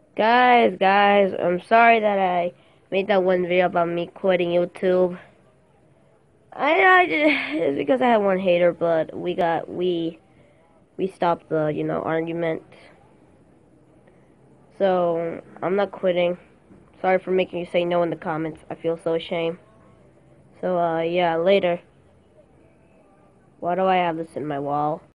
Guys, I'm sorry that I made that one video about me quitting YouTube. It's because I had one hater, but we stopped the argument. So I'm not quitting. Sorry for making you say no in the comments. I feel so ashamed. So yeah, later. Why do I have this in my wall?